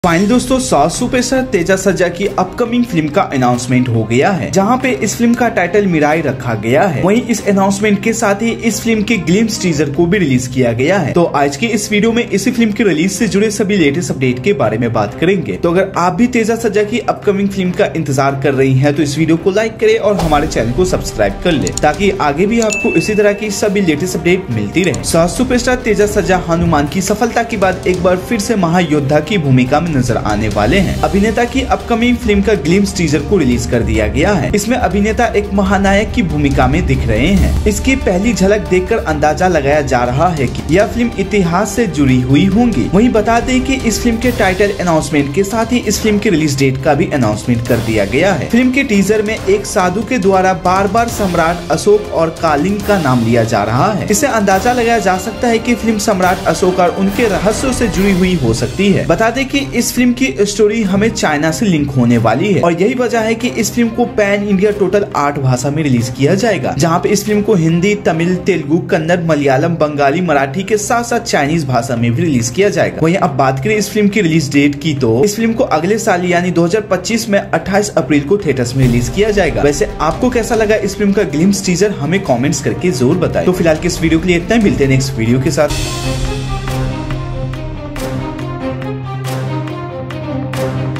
Finally दोस्तों south superstar Teja Sarja की upcoming film का अनाउंसमेंट हो गया है, जहां पे इस फिल्म का टाइटल मिराई रखा गया है। वहीं इस अनाउंसमेंट के साथ ही इस फिल्म के ग्लिम्स टीजर को भी रिलीज किया गया है। तो आज की इस वीडियो में इसी फिल्म की रिलीज से जुड़े सभी लेटेस्ट अपडेट के बारे में बात करेंगे। तो अगर आप भी तेजा सर्जा की अपकमिंग फिल्म का इंतजार कर रही है तो इस वीडियो को लाइक करे और हमारे चैनल को सब्सक्राइब कर ले, ताकि आगे भी आपको इसी तरह की सभी लेटेस्ट अपडेट मिलती रहे। साउथ सुपरस्टार तेजा सर्जा हनुमान की सफलता के बाद एक बार फिर से महायोद्धा की भूमिका में नजर आने वाले हैं। अभिनेता की अपकमिंग फिल्म का ग्लिम्स टीजर को रिलीज कर दिया गया है। इसमें अभिनेता एक महानायक की भूमिका में दिख रहे हैं। इसकी पहली झलक देखकर अंदाजा लगाया जा रहा है कि यह फिल्म इतिहास से जुड़ी हुई होंगी। वहीं बता दें कि इस फिल्म के टाइटल अनाउंसमेंट के साथ ही इस फिल्म की रिलीज डेट का भी अनाउंसमेंट कर दिया गया है। फिल्म के टीजर में एक साधु के द्वारा बार बार सम्राट अशोक और कालिंग का नाम लिया जा रहा है। इससे अंदाजा लगाया जा सकता है कि फिल्म सम्राट अशोक और उनके रहस्यों से जुड़ी हुई हो सकती है। बता दें कि इस फिल्म की स्टोरी हमें चाइना से लिंक होने वाली है और यही वजह है कि इस फिल्म को पैन इंडिया टोटल 8 भाषा में रिलीज किया जाएगा, जहां पे इस फिल्म को हिंदी, तमिल, तेलुगु, कन्नड़, मलयालम, बंगाली, मराठी के साथ साथ चाइनीज भाषा में भी रिलीज किया जाएगा। वहीं अब बात करें इस फिल्म की रिलीज डेट की, तो इस फिल्म को अगले साल यानी 2025 में 28 अप्रैल को थिएटर्स में रिलीज किया जाएगा। वैसे आपको कैसा लगा इस फिल्म का ग्लिम्स टीजर, हमें कमेंट्स करके जरूर बताएं। तो फिलहाल की इस वीडियो के लिए इतना ही, मिलते हैं नेक्स्ट वीडियो के साथ।